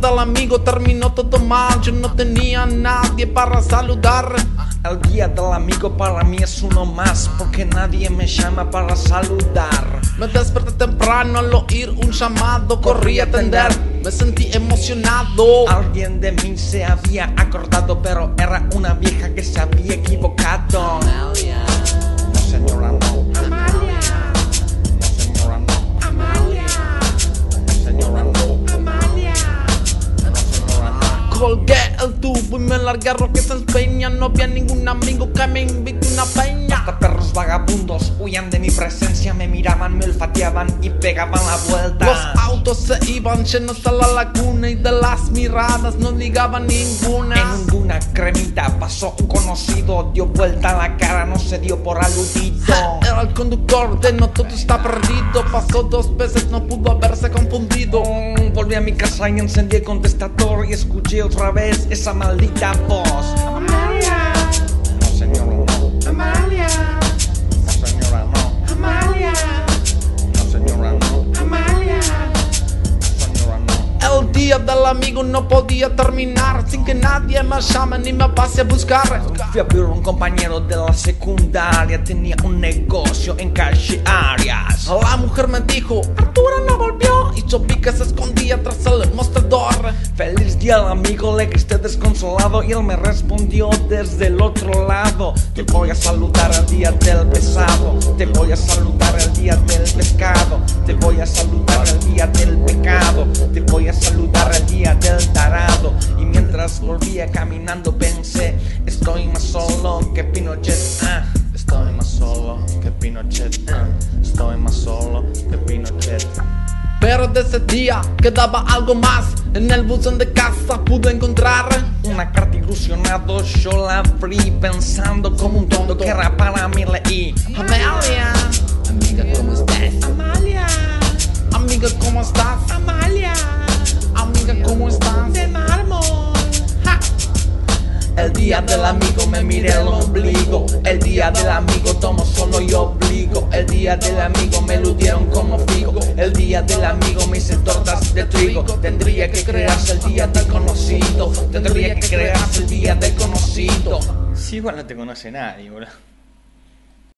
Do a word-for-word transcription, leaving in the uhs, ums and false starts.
del amigo terminó todo mal. Yo no tenía a nadie para saludar. El día del amigo para mí es uno más, porque nadie me llama para saludar. Me desperté temprano al oír un llamado, corrí a atender, me sentí emocionado. Alguien de mí se había acordado, pero era una vieja que se había equivocado. Amalia. No, señora, no. Amalia. No, señora, no. Amalia. No, señora, no. Amalia. No, señora, no. Colgué el tubo y me largué a Roque San Peña. No había ningún amigo que me invite una peña. Hasta perros vagabundos huían de mi presencia, me miraban, me olfateaban y pegaban la vuelta. Los autos se iban llenos a la laguna y de las miradas no ligaban ninguna. En una cremita pasó un conocido, dio vuelta a la cara, no se dio por aludido. Era el conductor de No Todo Está Perdido. Pasó dos veces, no pudo haberse confundido. Mm, volví a mi casa y encendí el contestador y escuché otra vez esa maldita voz. Amalia. No, señora, no. Amalia. No, señora, no. Amalia. No, señora, no. Amalia. Señora, no. El día del amigo no podía terminar sin que nadie me llame ni me pase a buscar. Fui a ver un compañero de la secundaria, tenía un negocio en calle Arias. La mujer me dijo, Arturo no volvió, y yo vi que se escondía tras el mostrador. Feliz día al amigo, le grité desconsolado y él me respondió desde el otro lado. Te voy a saludar el día del pesado, te voy a saludar el día del pescado, te voy a saludar el día del pecado, te voy a saludar el día del tarado. Y mientras volvía caminando pensé, estoy más solo que Pinochet. Ah, estoy más solo que Pinochet. Ah, estoy más solo que Pinochet. Pero de ese día quedaba algo más. En el buzón de casa pude encontrar una carta ilusionado, yo la abrí pensando como un tonto que era para mí leí. Amalia, amiga, ¿cómo estás? Amalia, amiga, ¿cómo estás? Amalia, amiga, ¿cómo estás? De mármol. Ja. El día del amigo me miré el ombligo, el día del amigo tomo solo y obligo, el día del amigo me ludieron como figo, el día del amigo me hice tortas de trigo. Tendría que crearse el día del conocido, tendría que crearse el día del conocido. Sí, igual no te conoce nadie, boludo.